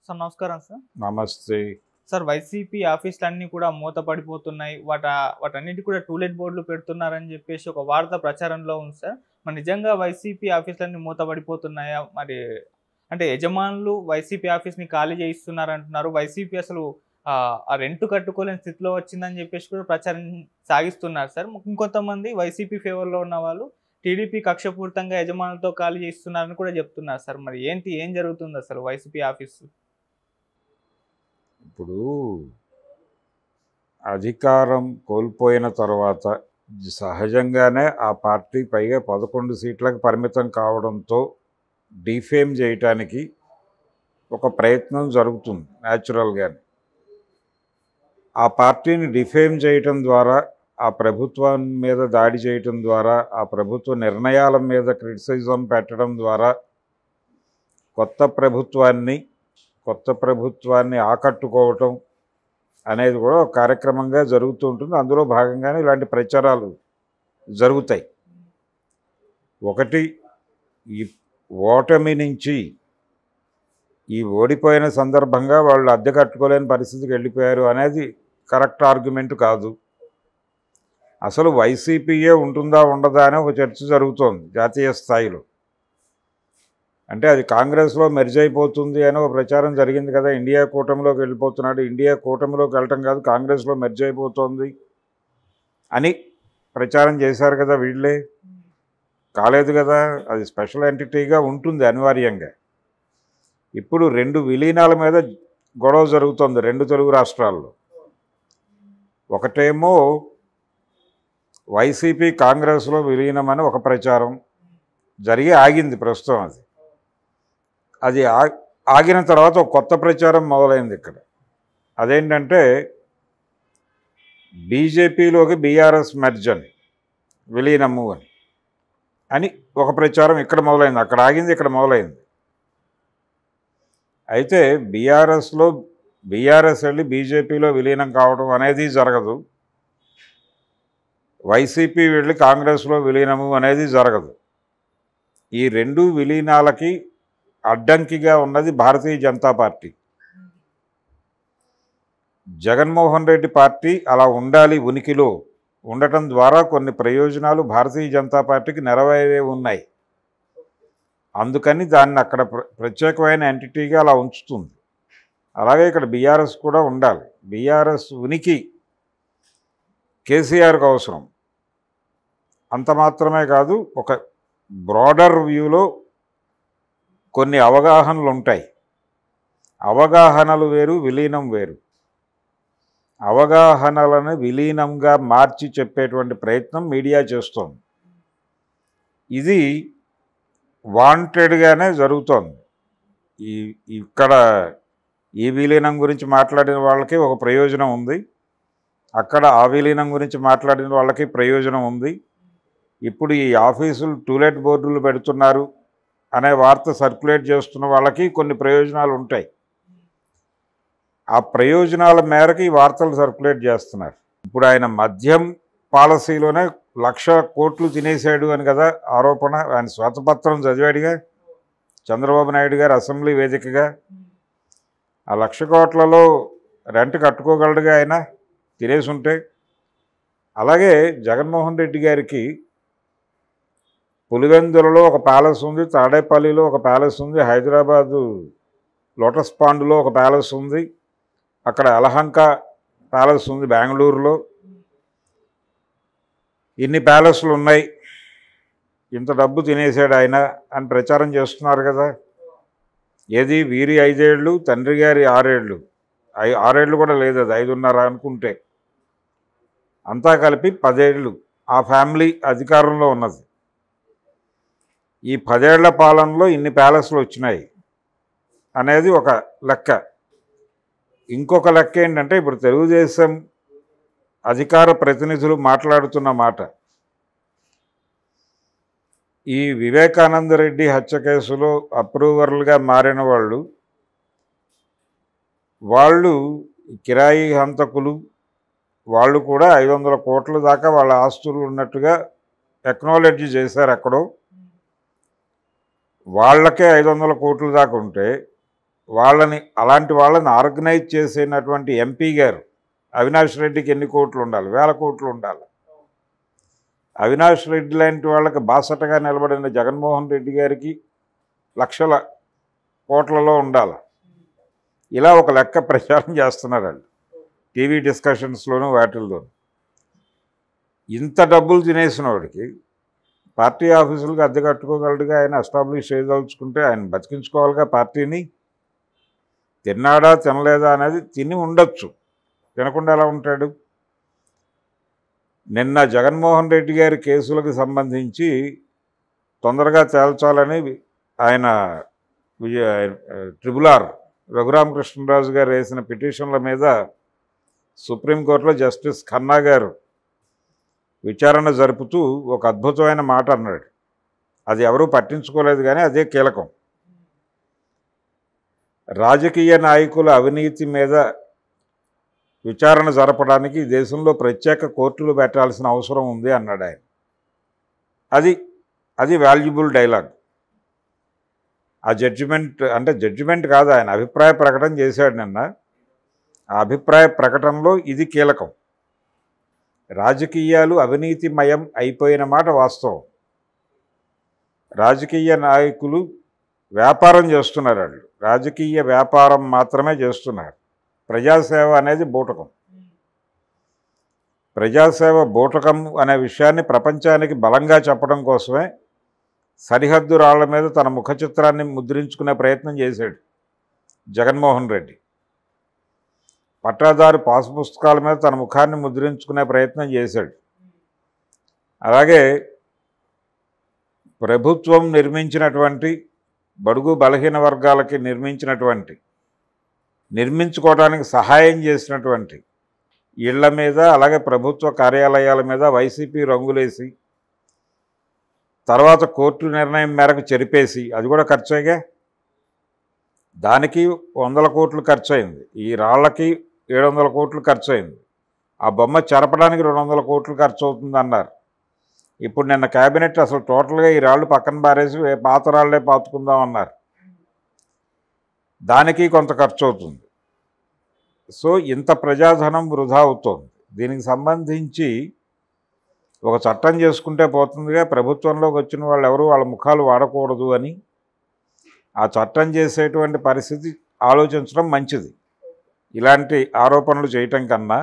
Sir నమస్కారం sir. నమస్తే. Sir YCP ఆఫీసులన్నీ కూడా మూతపడిపోతున్నాయి. వాటన్నిటికి కూడా టూలెట్ బోర్డులు పెడుతున్నారని చెప్పేసి ఒక వార్త ప్రచారంలో ఉంది సార్. మరి నిజంగా వైసీపీ ఆఫీసులన్నీ మూతపడిపోతున్నాయా? మరి అంటే యజమానులు వైసీపీ ఆఫీస్‌ని ఖాళీ చేయిస్తున్నారంటున్నారు. వైసీపీ అసలు ఆ రెంట్ కట్టుకోలేని స్థితిలో వచ్చిందని చెప్పేసి కూడా ప్రచారం సాగిస్తున్నారు సార్. ఇంకొంతమంది వైసీపీ ఫేవర్‌లో ఉన్న వాళ్ళు టీడీపీ కక్షపూరితంగా యజమానులతో ఖాళీ చేయిస్తున్నారని కూడా చెప్తున్నారు సార్. మరి ఏం జరుగుతుంది అసలు వైసీపీ ఆఫీసు? ఇప్పుడు అధికారం కోల్పోయిన తర్వాత సహజంగానే ఆ పార్టీ పైగా 11 సీట్లకు పరిమితం కావడంతో డిఫేమ్ చేయటానికి ఒక ప్రయత్నం జరుగుతుంది న్యాచురల్గానే. ఆ పార్టీని డిఫేమ్ చేయటం ద్వారా, ఆ ప్రభుత్వం మీద దాడి చేయటం ద్వారా, ఆ ప్రభుత్వ నిర్ణయాల మీద క్రిటిసిజం పెట్టడం ద్వారా కొత్త ప్రభుత్వాన్ని ఆకట్టుకోవటం అనేది కూడా ఒక కార్యక్రమంగా జరుగుతూ ఉంటుంది. అందులో భాగంగానే ఇలాంటి ప్రచారాలు జరుగుతాయి. ఒకటి, ఈ ఓటమి నుంచి ఈ ఓడిపోయిన సందర్భంగా వాళ్ళు అద్దె కట్టుకోలేని పరిస్థితికి వెళ్ళిపోయారు అనేది కరెక్ట్ ఆర్గ్యుమెంట్ కాదు. అసలు వైసీపీయే ఉంటుందా ఉండదా అని ఒక చర్చ జరుగుతోంది జాతీయ స్థాయిలో. అంటే అది కాంగ్రెస్లో మెర్జ్ అయిపోతుంది అని ఒక ప్రచారం జరిగింది కదా. ఇండియా కూటమిలోకి వెళ్ళిపోతున్నాడు, ఇండియా కూటమిలోకి వెళ్ళటం కాదు కాంగ్రెస్లో మెర్జ్ అయిపోతుంది అని ప్రచారం చేశారు కదా. వీళ్ళే కాలేదు కదా, అది స్పెషల్ ఎంటిటీగా ఉంటుంది అనివార్యంగా. ఇప్పుడు 2 విలీనాల మీద గొడవ జరుగుతోంది 2 తెలుగు రాష్ట్రాల్లో. ఒకటేమో వైసీపీ కాంగ్రెస్లో విలీనమని ఒక ప్రచారం జరిగి ఆగింది ప్రస్తుతం. అది ఆగిన తర్వాత ఒక కొత్త ప్రచారం మొదలైంది ఇక్కడ. అదేంటంటే బీజేపీలోకి బీఆర్ఎస్ మెర్జ్ అని, విలీనము అని ఒక ప్రచారం ఇక్కడ మొదలైంది. అక్కడ ఆగింది, ఇక్కడ మొదలైంది. అయితే బీఆర్ఎస్ వెళ్ళి బీజేపీలో విలీనం కావడం అనేది జరగదు. వైసీపీ వెళ్ళి కాంగ్రెస్లో విలీనము అనేది జరగదు. ఈ 2 విలీనాలకి అడ్డంకిగా ఉన్నది భారతీయ జనతా పార్టీ. జగన్మోహన్ రెడ్డి పార్టీ అలా ఉండాలి, ఉనికిలో ఉండటం ద్వారా కొన్ని ప్రయోజనాలు భారతీయ జనతా పార్టీకి నెరవేరే ఉన్నాయి. అందుకని దాన్ని అక్కడ ప్రత్యేకమైన ఎంటిటీగా అలా ఉంచుతుంది. అలాగే ఇక్కడ బీఆర్ఎస్ కూడా ఉండాలి. బీఆర్ఎస్ ఉనికి కేసీఆర్కి అవసరం. అంత మాత్రమే కాదు, ఒక బ్రాడర్ వ్యూలో కొన్ని అవగాహనలు ఉంటాయి. అవగాహనలు వేరు, విలీనం వేరు. అవగాహనలను విలీనంగా మార్చి చెప్పేటువంటి ప్రయత్నం మీడియా చేస్తోంది. ఇది వాంటెడ్గానే జరుగుతోంది. ఇక్కడ ఈ విలీనం గురించి మాట్లాడిన వాళ్ళకి ఒక ప్రయోజనం ఉంది, అక్కడ ఆ విలీనం గురించి మాట్లాడిన వాళ్ళకి ప్రయోజనం ఉంది. ఇప్పుడు ఈ ఆఫీసులు టూలెట్ బోర్డులు పెడుతున్నారు అనే వార్త సర్క్యులేట్ చేస్తున్న వాళ్ళకి కొన్ని ప్రయోజనాలు ఉంటాయి. ఆ ప్రయోజనాల మేరకు ఈ వార్తలు సర్క్యులేట్ చేస్తున్నారు. ఇప్పుడు ఆయన మద్యం పాలసీలోనే 1,00,000 కోట్లు తినేశాడు అని కదా ఆరోపణ. ఆయన శ్వేతపత్రం చదివాడుగా చంద్రబాబు నాయుడు గారు అసెంబ్లీ వేదికగా. ఆ 1,00,000 కోట్లలో రెంట్ కట్టుకోగలడుగా ఆయన తినేసి ఉంటే. అలాగే జగన్మోహన్ రెడ్డి గారికి పులివెందులలో ఒక ప్యాలెస్ ఉంది, తాడేపల్లిలో ఒక ప్యాలెస్ ఉంది, హైదరాబాదు లోటస్ పాండ్లో ఒక ప్యాలెస్ ఉంది, అక్కడ యలహంక ప్యాలెస్ ఉంది బెంగళూరులో. ఇన్ని ప్యాలెస్లు ఉన్నాయి, ఇంత డబ్బు తినేసాడు ఆయన అని ప్రచారం చేస్తున్నారు కదా. ఏది వీరి 5 ఏళ్ళు, తండ్రి గారి 6 ఏళ్ళు, 6 ఏళ్ళు కూడా లేదు, అది 5.5 అనుకుంటే. అంతా కలిపి 10 ఏళ్ళు ఆ ఫ్యామిలీ అధికారంలో ఉన్నది. ఈ 10 ఏళ్ల పాలనలో ఇన్ని ప్యాలెస్లు వచ్చినాయి అనేది ఒక లెక్క. ఇంకొక లెక్క ఏంటంటే ఇప్పుడు తెలుగుదేశం అధికార ప్రతినిధులు మాట్లాడుతున్న మాట, ఈ వివేకానంద రెడ్డి హత్య కేసులో అప్రూవర్లుగా మారిన వాళ్ళు కిరాయి హంతకులు, వాళ్ళు కూడా 500 కోట్ల దాకా వాళ్ళ ఆస్తులు ఉన్నట్టుగా ఎక్నాలెడ్జ్ చేశారు ఎక్కడో. వాళ్ళకే 500 కోట్ల దాకా ఉంటే అలాంటి వాళ్ళని ఆర్గనైజ్ చేసినటువంటి ఎంపీ గారు అవినాష్ రెడ్డికి ఎన్ని కోట్లు ఉండాలి? 1000 కోట్లు ఉండాలి. అవినాష్ రెడ్డి లాంటి వాళ్ళకి బాసటగా నిలబడిన జగన్మోహన్ రెడ్డి గారికి లక్షల కోట్లలో ఉండాలి. ఇలా ఒక లెక్క ప్రచారం చేస్తున్నారండి టీవీ డిస్కషన్స్లోనూ వాటిల్లోనూ. ఇంత డబ్బులు తినేసిన వాడికి పార్టీ ఆఫీసులకు అద్దె కట్టుకోగలడుగా, ఆయన ఎస్టాబ్లిష్ చేయదలుచుకుంటే ఆయన బతికించుకోవాలిగా పార్టీని. తిన్నాడా తినలేదా అనేది తిని ఉండొచ్చు, తినకుండా ఎలా ఉంటాడు? నిన్న జగన్మోహన్ రెడ్డి గారి కేసులకు సంబంధించి తొందరగా తేల్చాలని ఆయన ట్రిబ్యునల్ రఘురామకృష్ణరాజు గారు వేసిన పిటిషన్ల మీద సుప్రీంకోర్టులో జస్టిస్ ఖన్నా గారు విచారణ జరుపుతూ ఒక అద్భుతమైన మాట అన్నాడు. అది ఎవరూ పట్టించుకోలేదు, కానీ అదే కీలకం. రాజకీయ నాయకుల అవినీతి మీద విచారణ జరపడానికి దేశంలో ప్రత్యేక కోర్టులు పెట్టాల్సిన అవసరం ఉంది అన్నాడు ఆయన. అది వాల్యుబుల్ డైలాగ్. ఆ జడ్జిమెంట్ అంటే జడ్జిమెంట్ కాదు, ఆయన అభిప్రాయ ప్రకటన చేశాడు నిన్న. ఆ అభిప్రాయ ప్రకటనలో ఇది కీలకం. రాజకీయాలు అవినీతిమయం అయిపోయిన మాట వాస్తవం. రాజకీయ నాయకులు వ్యాపారం చేస్తున్నారు, వాళ్ళు రాజకీయ వ్యాపారం మాత్రమే చేస్తున్నారు. ప్రజాసేవ అనేది బూటకం. ప్రజాసేవ బూటకం అనే విషయాన్ని ప్రపంచానికి బలంగా చెప్పడం కోసమే సరిహద్దు రాళ్ల మీద తన ముఖ చిత్రాన్ని ముద్రించుకునే ప్రయత్నం చేశాడు జగన్మోహన్ రెడ్డి. పట్టాదారు పాస్ పుస్తకాల మీద తన ముఖాన్ని ముద్రించుకునే ప్రయత్నం చేశాడు. అలాగే ప్రభుత్వం నిర్మించినటువంటి బడుగు బలహీన వర్గాలకి నిర్మించుకోవడానికి సహాయం చేసినటువంటి ఇళ్ల మీద, అలాగే ప్రభుత్వ కార్యాలయాల మీద వైసీపీ రంగులేసి తర్వాత కోర్టు నిర్ణయం మేరకు చెరిపేసి, అది కూడా ఖర్చయిగా. దానికి 100 కోట్లు ఖర్చు అయింది, ఈ రాళ్లకి 700 కోట్లు ఖర్చు అయింది. ఆ బొమ్మ చెరపడానికి 200 కోట్లు ఖర్చు అవుతుంది అన్నారు. ఇప్పుడు నిన్న క్యాబినెట్ అసలు టోటల్గా ఈ రాళ్ళు పక్కన పారేసి పాత రాళ్లే పాతుకుందాం అన్నారు. దానికి కొంత ఖర్చు అవుతుంది. సో ఇంత ప్రజాధనం వృధా అవుతోంది. దీనికి సంబంధించి ఒక చట్టం చేసుకుంటే పోతుందిగా. ప్రభుత్వంలోకి వచ్చిన వాళ్ళు ఎవరు వాళ్ళ ముఖాలు వాడకూడదు అని ఆ చట్టం చేసేటువంటి పరిస్థితి ఆలోచించడం మంచిది. ఇలాంటి ఆరోపణలు చేయటం కన్నా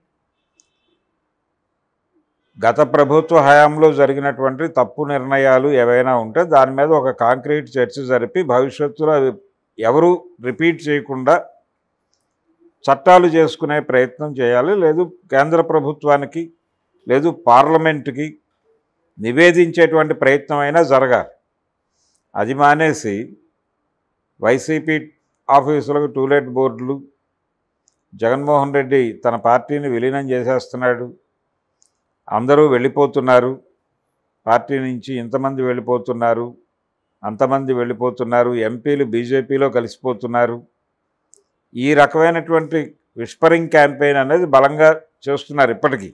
గత ప్రభుత్వ హయాంలో జరిగినటువంటి తప్పు నిర్ణయాలు ఏవైనా ఉంటే దాని మీద ఒక కాంక్రీట్ చర్చ జరిపి భవిష్యత్తులో అవి ఎవరు రిపీట్ చేయకుండా చట్టాలు చేసుకునే ప్రయత్నం చేయాలి. లేదు కేంద్ర ప్రభుత్వానికి లేదు పార్లమెంటుకి నివేదించేటువంటి ప్రయత్నం అయినా జరగాలి. అది మానేసి వైసీపీ ఆఫీసులకు టూలెట్ బోర్డులు, జగన్మోహన్ రెడ్డి తన పార్టీని విలీనం చేసేస్తున్నాడు, అందరూ వెళ్ళిపోతున్నారు, పార్టీ నుంచి ఇంతమంది వెళ్ళిపోతున్నారు, అంతమంది వెళ్ళిపోతున్నారు, ఎంపీలు బీజేపీలో కలిసిపోతున్నారు, ఈ రకమైనటువంటి విస్పరింగ్ క్యాంపెయిన్ అనేది బలంగా చేస్తున్నారు ఇప్పటికీ.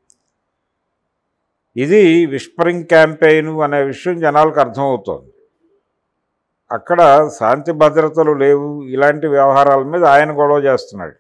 ఇది విస్పరింగ్ క్యాంపెయిన్ అనే విషయం జనాలకు అర్థమవుతోంది. అక్కడ శాంతి భద్రతలు లేవు, ఇలాంటి వ్యవహారాల మీద ఆయన గొడవ చేస్తున్నాడు.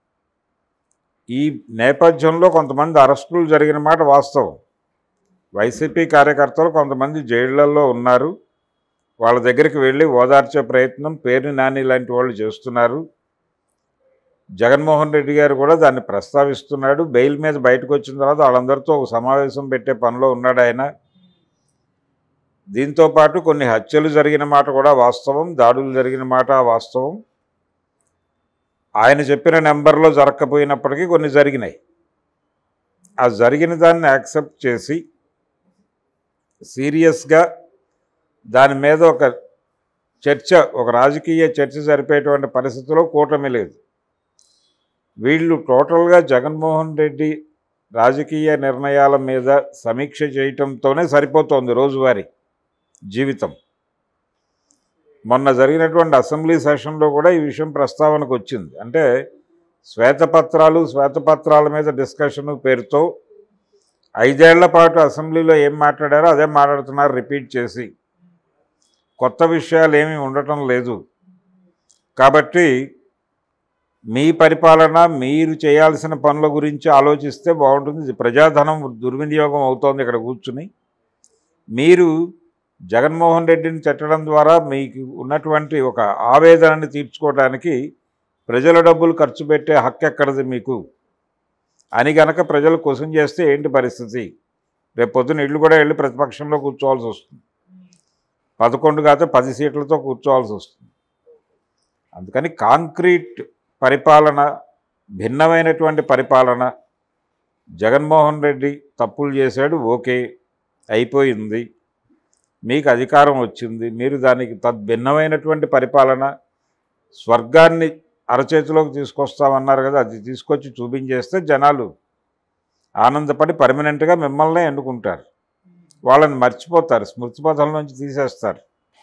ఈ నేపథ్యంలో కొంతమంది అరెస్టులు జరిగిన మాట వాస్తవం. వైసీపీ కార్యకర్తలు కొంతమంది జైళ్లలో ఉన్నారు, వాళ్ళ దగ్గరికి వెళ్ళి ఓదార్చే ప్రయత్నం పేర్ని నాని లాంటి వాళ్ళు చేస్తున్నారు. జగన్మోహన్ రెడ్డి గారు కూడా దాన్ని ప్రస్తావిస్తున్నాడు. బెయిల్ మీద బయటకు వచ్చిన తర్వాత వాళ్ళందరితో ఒక సమావేశం పెట్టే పనిలో ఉన్నాడు ఆయన. దీంతోపాటు కొన్ని హత్యలు జరిగిన మాట కూడా వాస్తవం, దాడులు జరిగిన మాట వాస్తవం. ఆయన చెప్పిన నెంబర్లో జరగకపోయినప్పటికీ కొన్ని జరిగినాయి. ఆ జరిగిన దాన్ని యాక్సెప్ట్ చేసి సీరియస్గా దాని మీద ఒక చర్చ, ఒక రాజకీయ చర్చ జరిపేటువంటి పరిస్థితిలో కూటమి లేదు. వీళ్ళు టోటల్గా జగన్మోహన్ రెడ్డి రాజకీయ నిర్ణయాల మీద సమీక్ష చేయటంతోనే సరిపోతోంది రోజువారీ జీవితం. మొన్న జరిగినటువంటి అసెంబ్లీ సెషన్లో కూడా ఈ విషయం ప్రస్తావనకు వచ్చింది. అంటే శ్వేతపత్రాల మీద డిస్కషన్ పేరుతో 5 ఏళ్ల పాటు అసెంబ్లీలో ఏం మాట్లాడారో అదే మాట్లాడుతున్నారు రిపీట్ చేసి. కొత్త విషయాలు ఏమీ ఉండటం లేదు. కాబట్టి మీ పరిపాలన మీరు చేయాల్సిన పనుల గురించి ఆలోచిస్తే బాగుంటుంది. ఇది ప్రజాధనం దుర్వినియోగం అవుతోంది ఇక్కడ కూర్చుని. మీరు జగన్మోహన్ రెడ్డిని తిట్టడం ద్వారా మీకు ఉన్నటువంటి ఒక ఆవేదనని తీర్చుకోవడానికి ప్రజల డబ్బులు ఖర్చు పెట్టే హక్కు ఎక్కడది మీకు అని గనక ప్రజలు క్వశ్చన్ చేస్తే ఏంటి పరిస్థితి? రేపు పొద్దున ఇళ్ళు కూడా వెళ్ళి ప్రతిపక్షంలో కూర్చోవాల్సి వస్తుంది. 11 కాదు 10 సీట్లతో కూర్చోవాల్సి వస్తుంది. అందుకని కాంక్రీట్ పరిపాలన, భిన్నమైనటువంటి పరిపాలన. జగన్మోహన్ రెడ్డి తప్పులు చేశాడు, ఓకే, అయిపోయింది, మీకు అధికారం వచ్చింది, మీరు దానికి తద్భిన్నమైనటువంటి పరిపాలన, స్వర్గాన్ని అరచేతిలోకి తీసుకొస్తామన్నారు కదా, అది తీసుకొచ్చి చూపించేస్తే జనాలు ఆనందపడి పర్మనెంట్గా మిమ్మల్నే ఎన్నుకుంటారు. వాళ్ళని మర్చిపోతారు, స్మృతిపథం నుంచి తీసేస్తారు.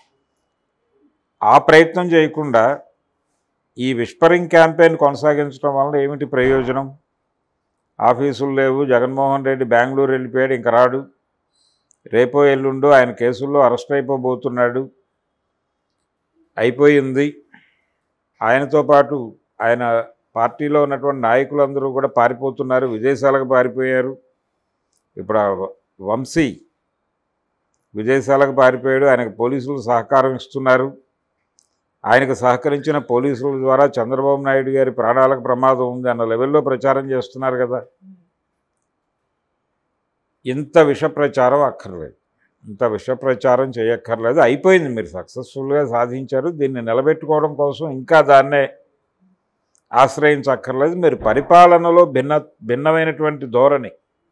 ఆ ప్రయత్నం చేయకుండా ఈ విస్పరింగ్ క్యాంపెయిన్ కొనసాగించడం వల్ల ఏమిటి ప్రయోజనం? ఆఫీసులు లేవు, జగన్మోహన్ రెడ్డి బెంగళూరు వెళ్ళిపోయాడు, ఇంక రాడు, రేపో ఎల్లుండో ఆయన కేసుల్లో అరెస్ట్ అయిపోబోతున్నాడు, అయిపోయింది. ఆయనతో పాటు ఆయన పార్టీలో ఉన్నటువంటి నాయకులందరూ కూడా పారిపోతున్నారు, విదేశాలకు పారిపోయారు. ఇప్పుడు వంశీ విదేశాలకు పారిపోయాడు, ఆయనకు పోలీసులు సహకారం ఇస్తున్నారు. ఆయనకు సహకరించిన పోలీసుల ద్వారా చంద్రబాబు నాయుడు గారి ప్రాణాలకు ప్రమాదం ఉంది అన్న లెవెల్లో ప్రచారం చేస్తున్నారు కదా. ఇంత విష ప్రచారం అక్కర్లేదు, ఇంత విష ప్రచారం చేయక్కర్లేదు. అయిపోయింది, మీరు సక్సెస్ఫుల్గా సాధించారు. దీన్ని నిలబెట్టుకోవడం కోసం ఇంకా దాన్నే ఆశ్రయించక్కర్లేదు. మీరు పరిపాలనలో భిన్నమైనటువంటి ధోరణి,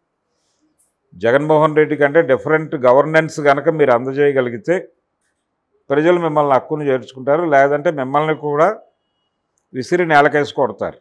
జగన్మోహన్ రెడ్డి కంటే డిఫరెంట్ గవర్నెన్స్ కనుక మీరు అందజేయగలిగితే ప్రజలు మిమ్మల్ని హక్కును చేర్చుకుంటారు. లేదంటే మిమ్మల్ని కూడా విసిరి నేలకేసి కొడతారు.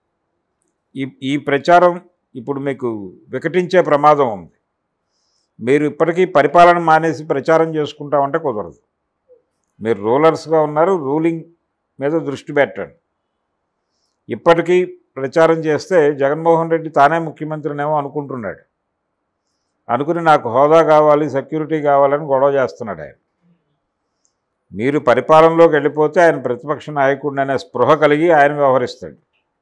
ఈ ప్రచారం ఇప్పుడు మీకు వికటించే ప్రమాదం ఉంది. మీరు ఇప్పటికీ పరిపాలన మానేసి ప్రచారం చేసుకుంటామంటే కుదరదు. మీరు రూలర్స్గా ఉన్నారు, రూలింగ్ మీద దృష్టి పెట్టండి. ఇప్పటికీ ప్రచారం చేస్తే జగన్మోహన్ రెడ్డి తానే ముఖ్యమంత్రినేమో అనుకుంటున్నాడు. అనుకుని నాకు హోదా కావాలి, సెక్యూరిటీ కావాలని గొడవ చేస్తున్నాడు ఆయన. మీరు పరిపాలనలోకి వెళ్ళిపోతే ఆయన ప్రతిపక్ష నాయకుడిని అనే స్పృహ కలిగి ఆయన వ్యవహరిస్తాడు.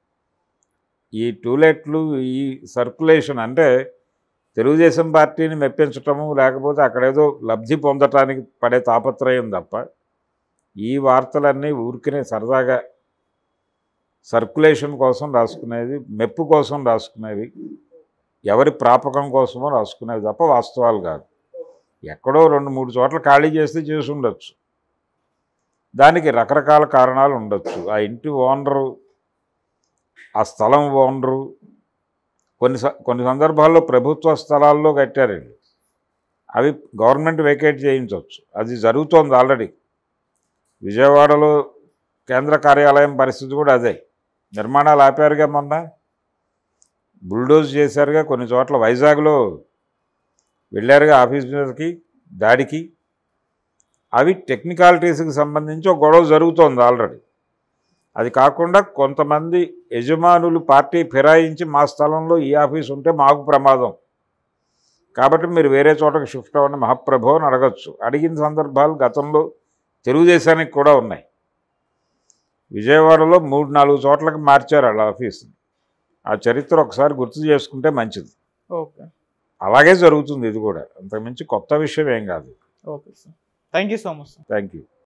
ఈ టూలెట్లు, ఈ సర్క్యులేషన్ అంటే తెలుగుదేశం పార్టీని మెప్పించటము, లేకపోతే అక్కడేదో లబ్ధి పొందటానికి పడే తాపత్రయం తప్ప ఈ వార్తలన్నీ ఊరికినే సరదాగా సర్క్యులేషన్ కోసం రాసుకునేది, మెప్పు కోసం రాసుకునేవి, ఎవరి ప్రాపకం కోసమో రాసుకునేవి తప్ప వాస్తవాలు కాదు. ఎక్కడో 2-3 చోట్ల ఖాళీ చేస్తే చేసి ఉండొచ్చు, దానికి రకరకాల కారణాలు ఉండొచ్చు. ఆ ఇంటి ఓనరు, ఆ స్థలం ఓనరు, కొన్ని సందర్భాల్లో ప్రభుత్వ స్థలాల్లో కట్టారండి, అవి గవర్నమెంట్ వేకేట్ చేయించవచ్చు. అది జరుగుతోంది ఆల్రెడీ. విజయవాడలో కేంద్ర కార్యాలయం పరిస్థితి కూడా అదే. నిర్మాణాలు ఆపారుగా, మొన్న బుల్డోజ్ చేశారుగా, కొన్ని చోట్ల వైజాగ్లో వెళ్ళారుగా ఆఫీస్ మీదకి దాడికి. అవి టెక్నికాలిటీస్కి సంబంధించి ఒక గొడవ జరుగుతోంది ఆల్రెడీ. అది కాకుండా కొంతమంది యజమానులు పార్టీ ఫిరాయించి మా స్థలంలో ఈ ఆఫీస్ ఉంటే మాకు ప్రమాదం కాబట్టి మీరు వేరే చోటకి షిఫ్ట్ అవ్వండి మహాప్రభు అని అడగచ్చు. అడిగిన సందర్భాలు గతంలో తెలుగుదేశానికి కూడా ఉన్నాయి. విజయవాడలో 3-4 చోట్లకి మార్చారు వాళ్ళ ఆఫీస్ని. ఆ చరిత్ర ఒకసారి గుర్తు చేసుకుంటే మంచిది. ఓకే, అలాగే జరుగుతుంది ఇది కూడా, అంతకుమించి కొత్త విషయం ఏం కాదు. Okay sir, thank you so much. Thank you.